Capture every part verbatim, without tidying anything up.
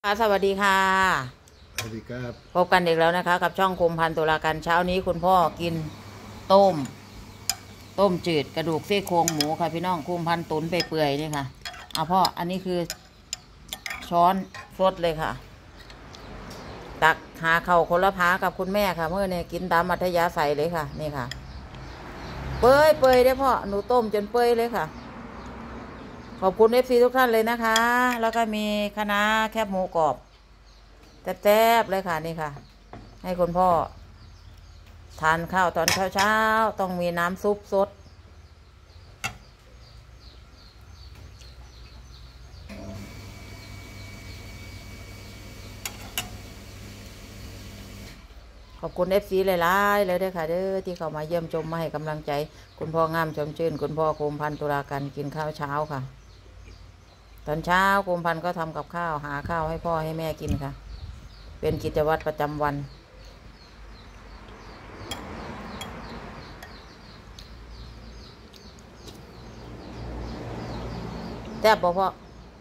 ค่ะสวัสดีค่ะสวัสดีครับพบกันอีกแล้วนะคะกับช่องคุมพันตุลาการเช้านี้คุณพ่อกินต้มต้มจืดกระดูกซี่โครงหมูค่ะพี่น้องคุมพันตุนไปเปื่อยนี่ค่ะเอาพ่ออันนี้คือช้อนสดเลยค่ะตักหาเข่าคนละพากับคุณแม่ค่ะเมื่อเนี่ยกินตามมัธยาศัยเลยค่ะนี่ค่ะเปื่อยเปื่อยได้พ่อหนูต้มจนเปื่อยเลยค่ะขอบคุณเอฟซีทุกท่านเลยนะคะแล้วก็มีคะน้าแคบหมูกรอบแซ่บๆเลยค่ะนี่ค่ะให้คุณพ่อทานข้าวตอนเช้าๆต้องมีน้ำซุปสดขอบคุณเอฟซีหลายๆเลยด้วยค่ะเด้อที่เข้ามาเยี่ยมชมมาให้กำลังใจคุณพ่องามชมชื่นคุณพ่อคุมพันตุลาการกินข้าวเช้าค่ะตอนเช้าคุมพันก็ทำกับข้าวหาข้าวให้พ่อให้แม่กินค่ะเป็นกิจวัตรประจำวันแซ่บบ่พ่อ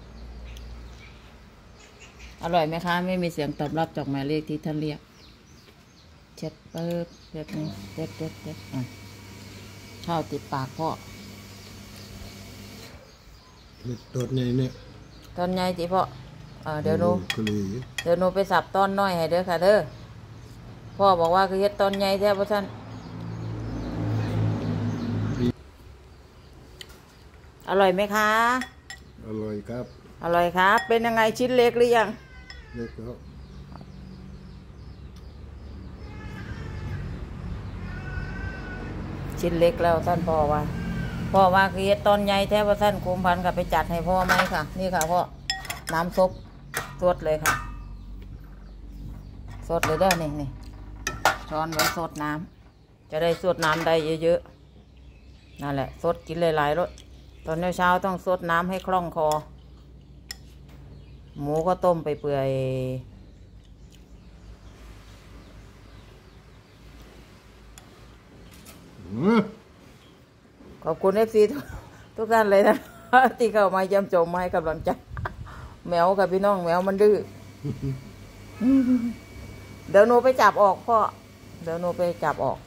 อร่อยไหมคะไม่มีเสียงตอบรับจากหมายเลขที่ท่านเรียกเช็ดเปิบแบบนี้เด็ดเด็ดเด็ดอ่ะข้าวติดปากพ่อตอนใหญ่เนี่ยตอนใหญ่จีพ่อเออเดี๋ยวหนูเดี๋ยวหนูไปสับตอนน้อยให้เด้อค่ะเด้อพ่อบอกว่าคือเฮ็ดตอนใหญ่แท้พ่อท่านอร่อยไหมคะอร่อยครับอร่อยครับเป็นยังไงชิ้นเล็กหรือยังเล็กแล้วชิ้นเล็กแล้วท่านพ่อว่าพ่อว่าคือเฮ็ดตอนใหญ่แท้พ่อท่านคุมพันกับไปจัดให้พ่อไหมค่ะนี่ค่ะพ่อน้ำซุปสดเลยค่ะสดเลยเด้อนี่นี่ช้อนไว้สดน้ำจะได้สดน้ำได้เยอะๆนั่นแหละสดกินหลายๆรสตอนเช้าต้องสดน้ำให้คล่องคอหมูก็ต้มไปเปื่อยขอบคุณเอฟซีทุกท่านเลยนะที่เข้ามาเยี่ยมชมมาให้กำลังใจแมวกับพี่น้องแมวมันดื้อเดี๋ยวหนูไปจับออกพ่อเดี๋ยวหนูไปจับออก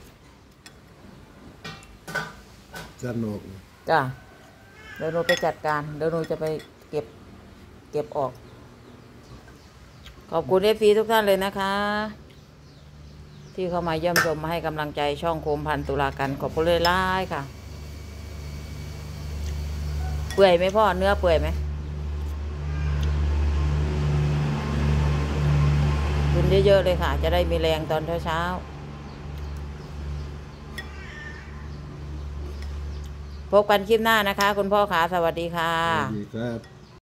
จัดออกจ้ะเดี๋ยวหนูไปจัดการเดี๋ยวหนูจะไปเก็บเก็บออกขอบคุณเอฟซีทุกท่านเลยนะคะที่เข้ามาเยี่ยมชมมาให้กำลังใจช่องโคมพันตุลาการขอบคุณเลยล่ายค่ะเปื่อยไหมพ่อเนื้อเปื่อยไหมกินเยอะๆเลยค่ะจะได้มีแรงตอนเช้าๆพบกันคลิปหน้านะคะคุณพ่อขาสวัสดีค่ะสวัสดีครับ